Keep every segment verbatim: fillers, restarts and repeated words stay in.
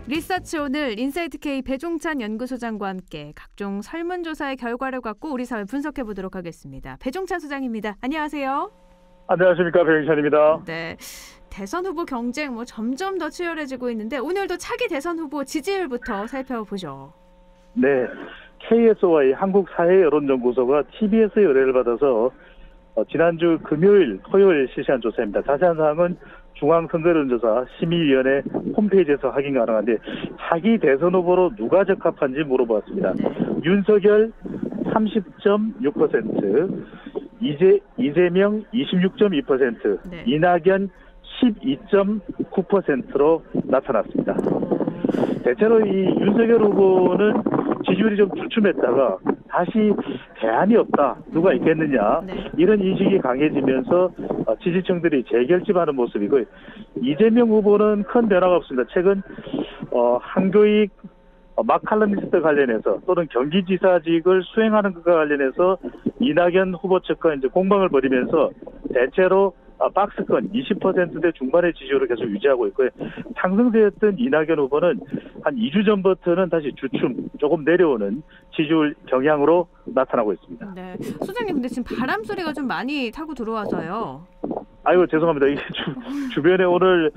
리서치 오늘 인사이트K 배종찬 연구소장과 함께 각종 설문조사의 결과를 갖고 우리 사회 분석해 보도록 하겠습니다. 배종찬 소장입니다. 안녕하세요. 안녕하십니까, 배종찬입니다. 네, 대선 후보 경쟁 뭐 점점 더 치열해지고 있는데 오늘도 차기 대선 후보 지지율부터 살펴보죠. 네, 케이에스오아이 한국사회여론연구소가 티비에스의 의뢰를 받아서 어, 지난주 금요일, 토요일 실시한 조사입니다. 자세한 사항은 중앙선거여론조사 심의위원회 홈페이지에서 확인 가능한데 차기 대선 후보로 누가 적합한지 물어보았습니다. 네. 윤석열 삼십 점 육 퍼센트, 이재, 이재명 이십육 점 이 퍼센트, 네. 이낙연 십이 점 구 퍼센트로 나타났습니다. 대체로 이 윤석열 후보는 지지율이 좀 주춤했다가 다시 대안이 없다, 누가 있겠느냐, 네. 이런 인식이 강해지면서 지지층들이 재결집하는 모습이고, 이재명 후보는 큰 변화가 없습니다. 최근 어, 한교익 막칼럼니스트 관련해서 또는 경기지사직을 수행하는 것과 관련해서 이낙연 후보 측과 이제 공방을 벌이면서 대체로 아, 박스권 이십 퍼센트대 중반의 지지율을 계속 유지하고 있고요. 상승세였던 이낙연 후보는 한 이 주 전부터는 다시 주춤, 조금 내려오는 지지율 경향으로 나타나고 있습니다. 네, 소장님 근데 지금 바람 소리가 좀 많이 타고 들어와서요. 아이고 죄송합니다. 이게 주, 주변에 오늘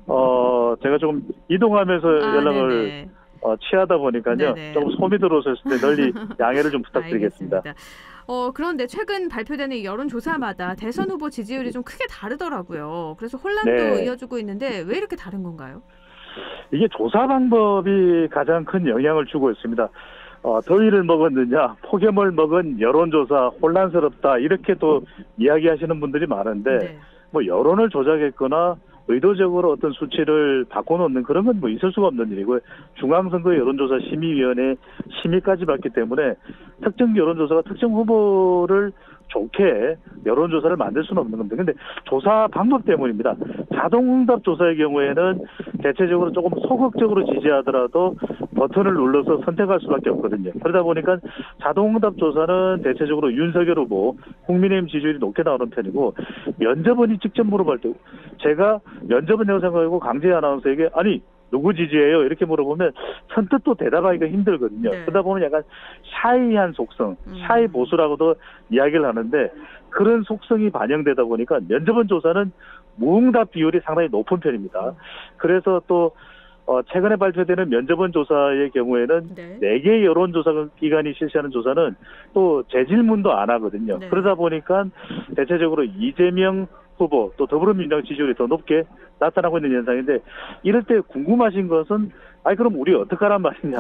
어 제가 조금 이동하면서 아, 연락을 네네. 어, 취하다 보니까요. 네네. 조금 소음이 들어오실 때 널리 양해를 좀 부탁드리겠습니다. 알겠습니다. 어, 그런데 최근 발표되는 이 여론조사마다 대선 후보 지지율이 좀 크게 다르더라고요. 그래서 혼란도 네. 이어지고 있는데 왜 이렇게 다른 건가요? 이게 조사 방법이 가장 큰 영향을 주고 있습니다. 어, 더위를 먹었느냐, 폭염을 먹은 여론조사 혼란스럽다, 이렇게 또 이야기하시는 분들이 많은데 네. 뭐 여론을 조작했거나 의도적으로 어떤 수치를 바꿔놓는 그런 건 뭐 있을 수가 없는 일이고요. 중앙선거 여론조사 심의위원회 심의까지 받기 때문에 특정 여론조사가 특정 후보를 좋게 여론조사를 만들 수는 없는 겁니다. 근데 조사 방법 때문입니다. 자동응답 조사의 경우에는 대체적으로 조금 소극적으로 지지하더라도 버튼을 눌러서 선택할 수밖에 없거든요. 그러다 보니까 자동응답 조사는 대체적으로 윤석열 후보, 국민의힘 지지율이 높게 나오는 편이고, 면접원이 직접 물어볼 때 제가 면접은 내가 생각하고 강재희 아나운서에게 아니 누구 지지해요? 이렇게 물어보면 선뜻 또 대답하기가 힘들거든요. 네. 그러다 보면 약간 샤이한 속성, 음. 샤이 보수라고도 이야기를 하는데 그런 속성이 반영되다 보니까 면접원 조사는 무응답 비율이 상당히 높은 편입니다. 그래서 또 어, 최근에 발표되는 면접원 조사의 경우에는 네. 네 개의 여론조사 기관이 실시하는 조사는 또 재질문도 안 하거든요. 네. 그러다 보니까 대체적으로 이재명 후보 또 더불어민주당 지지율이 더 높게 나타나고 있는 현상인데, 이럴 때 궁금하신 것은 아니 그럼 우리 어떡하란 말이냐.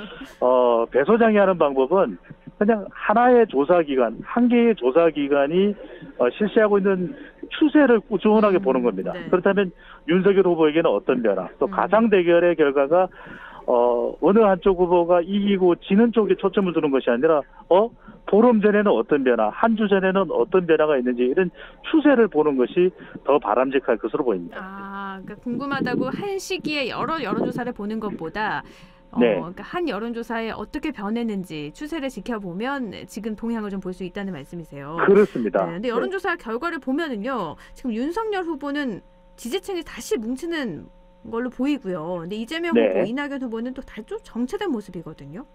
어, 배 소장이 하는 방법은 그냥 하나의 조사기관, 한 개의 조사기관이 어, 실시하고 있는 추세를 꾸준하게 음, 보는 겁니다. 네. 그렇다면 윤석열 후보에게는 어떤 변화, 또 음. 가상 대결의 결과가 어, 어느 한쪽 후보가 이기고 지는 쪽에 초점을 두는 것이 아니라 어? 보름 전에는 어떤 변화, 한 주 전에는 어떤 변화가 있는지 이런 추세를 보는 것이 더 바람직할 것으로 보입니다. 아, 그러니까 궁금하다고 한 시기에 여러 여론조사를 보는 것보다 어, 네. 그러니까 한 여론조사에 어떻게 변했는지 추세를 지켜보면 지금 동향을 좀 볼 수 있다는 말씀이세요. 그렇습니다. 네, 근데 여론조사 결과를 보면은요, 지금 윤석열 후보는 지지층이 다시 뭉치는 걸로 보이고요. 근데 이재명 네. 후보, 이낙연 후보는 또 다 좀 정체된 모습이거든요.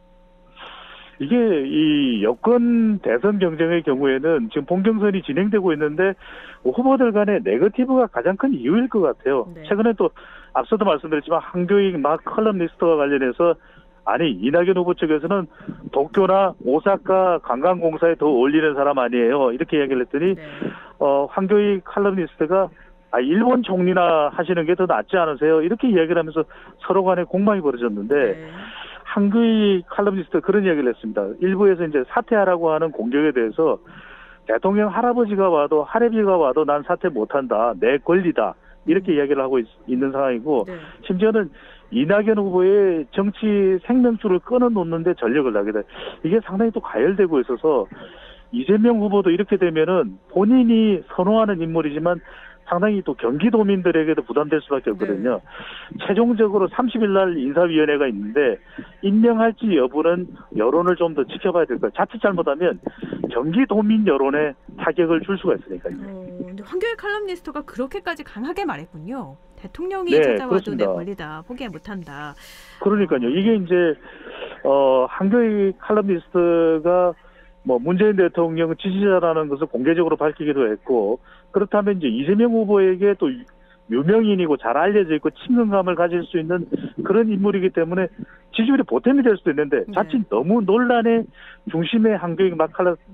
이게 이 여권 대선 경쟁의 경우에는 지금 본경선이 진행되고 있는데 후보들 간의 네거티브가 가장 큰 이유일 것 같아요. 네. 최근에 또 앞서도 말씀드렸지만 한교익 막 컬럼니스트와 관련해서 아니 이낙연 후보 측에서는 도쿄나 오사카 관광공사에 더 어울리는 사람 아니에요, 이렇게 이야기를 했더니 네. 어, 한교익 컬럼니스트가 아, 일본 총리나 하시는 게 더 낫지 않으세요? 이렇게 이야기를 하면서 서로 간에 공방이 벌어졌는데 네. 한교익 칼럼니스트 그런 이야기를 했습니다. 일부에서 이제 사퇴하라고 하는 공격에 대해서 대통령 할아버지가 와도 할애비가 와도 난 사퇴 못한다, 내 권리다, 이렇게 이야기를 하고 있, 있는 상황이고, 네. 심지어는 이낙연 후보의 정치 생명줄을 끊어놓는데 전력을 다하게 돼. 이게 상당히 또 가열되고 있어서 이재명 후보도 이렇게 되면은 본인이 선호하는 인물이지만 상당히 또 경기도민들에게도 부담될 수밖에 없거든요. 네. 최종적으로 삼십 일 날 인사위원회가 있는데 임명할지 여부는 여론을 좀 더 지켜봐야 될 거예요. 자칫 잘못하면 경기도민 여론에 타격을 줄 수가 있으니까요. 어, 근데 한겨레 칼럼니스트가 그렇게까지 강하게 말했군요. 대통령이 네, 찾아와도 그렇습니다. 내 권리다. 포기 못한다. 그러니까요. 이게 이제 어, 한겨레 칼럼니스트가 뭐 문재인 대통령 지지자라는 것을 공개적으로 밝히기도 했고, 그렇다면 이제 이재명 후보에게 또 유명인이고 잘 알려져 있고 친근감을 가질 수 있는 그런 인물이기 때문에 지지율이 보탬이 될 수도 있는데 자칫 네. 너무 논란의 중심에 한겨레 막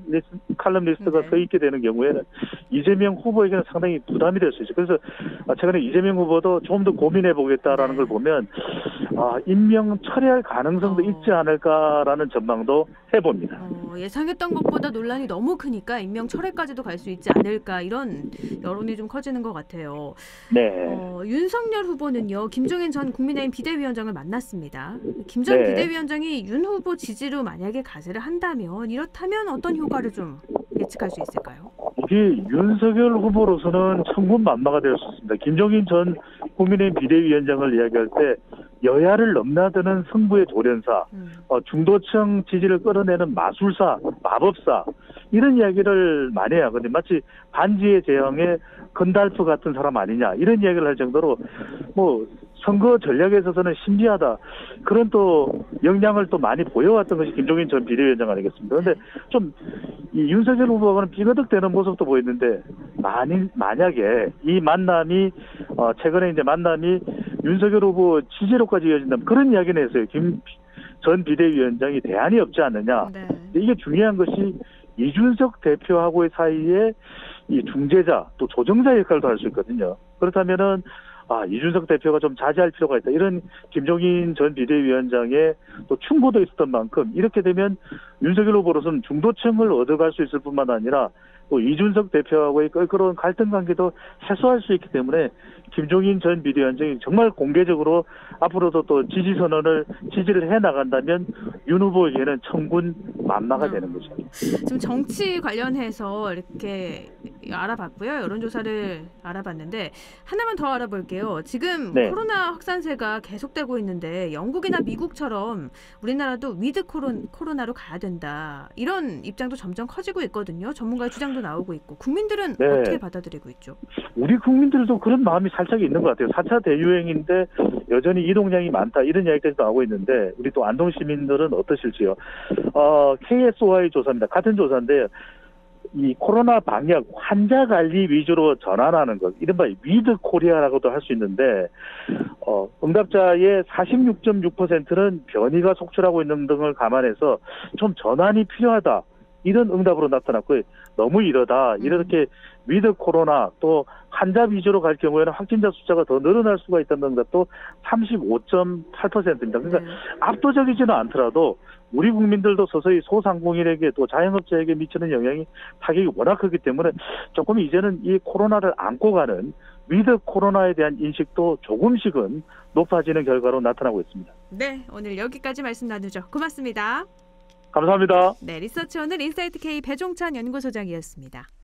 칼럼니스트가 네. 서 있게 되는 경우에는 이재명 후보에게는 상당히 부담이 될 수 있죠. 그래서 최근에 이재명 후보도 좀 더 고민해 보겠다라는 네. 걸 보면 아, 임명 철회할 가능성도 어. 있지 않을까라는 전망도 해봅니다. 어, 예상했던 것보다 논란이 너무 크니까 임명 철회까지도 갈 수 있지 않을까 이런 여론이 좀 커지는 것 같아요. 네. 어, 윤석열 후보는요. 김종인 전 국민의힘 비대위원장을 만났습니다. 김 전 네. 비대위원장이 윤 후보 지지로 만약에 가세를 한다면 이렇다면 어떤 효과를 좀 예측할 수 있을까요? 이게 윤석열 후보로서는 천군만마가 될 수 있습니다. 김종인 전 국민의힘 비대위원장을 이야기할 때 여야를 넘나드는 승부의 조련사, 음. 어, 중도층 지지를 끌어내는 마술사, 마법사 이런 이야기를 많이 하거든요. 마치 반지의 제왕의 건달프 같은 사람 아니냐 이런 이야기를 할 정도로 뭐 선거 전략에 있어서는 신비하다 그런 또 역량을 또 많이 보여왔던 것이 김종인 전 비대위원장 아니겠습니까? 그런데 좀 이 윤석열 후보와는 삐거덕대는 모습도 보이는데 만일 만약에 이 만남이 어 최근에 이제 만남이 윤석열 후보 지지로까지 이어진다면 그런 이야기는 했어요. 김 전 비대위원장이 대안이 없지 않느냐. 네. 이게 중요한 것이 이준석 대표하고의 사이에 이 중재자 또 조정자 역할도 할 수 있거든요. 그렇다면은 아, 이준석 대표가 좀 자제할 필요가 있다. 이런 김종인 전 비대위원장의 또 충고도 있었던 만큼 이렇게 되면 윤석열 후보로서는 중도층을 얻어갈 수 있을 뿐만 아니라 또 이준석 대표하고의 껄끄러운 갈등 관계도 해소할 수 있기 때문에 김종인 전 비대위원장이 정말 공개적으로 앞으로도 또 지지 선언을 지지를 해 나간다면 윤 후보에게는 천군 만마가 되는 거죠. 지금 정치 관련해서 이렇게 알아봤고요. 여론조사를 알아봤는데 하나만 더 알아볼게요. 지금 네. 코로나 확산세가 계속되고 있는데 영국이나 미국처럼 우리나라도 위드 코로나로 가야 된다. 이런 입장도 점점 커지고 있거든요. 전문가의 주장도 나오고 있고 국민들은 네. 어떻게 받아들이고 있죠? 우리 국민들도 그런 마음이 살짝 있는 것 같아요. 사 차 대유행인데 여전히 이동량이 많다 이런 이야기까지 나오고 있는데 우리 또 안동 시민들은 어떠실지요? 어, 케이에스오아이 조사입니다. 같은 조사인데 이 코로나 방역 환자 관리 위주로 전환하는 것, 이른바 위드 코리아라고도 할 수 있는데 어, 응답자의 사십육 점 육 퍼센트는 변이가 속출하고 있는 등을 감안해서 좀 전환이 필요하다. 이런 응답으로 나타났고요. 너무 이러다. 이렇게 위드 코로나 또 환자 위주로 갈 경우에는 확진자 숫자가 더 늘어날 수가 있다는 응답도 삼십오 점 팔 퍼센트입니다. 그러니까 네. 압도적이지는 않더라도 우리 국민들도 서서히 소상공인에게 또 자영업자에게 미치는 영향이 타격이 워낙 크기 때문에 조금 이제는 이 코로나를 안고 가는 위드 코로나에 대한 인식도 조금씩은 높아지는 결과로 나타나고 있습니다. 네, 오늘 여기까지 말씀 나누죠. 고맙습니다. 감사합니다. 네, 리서치 오늘 인사이트 K 배종찬 연구소장이었습니다.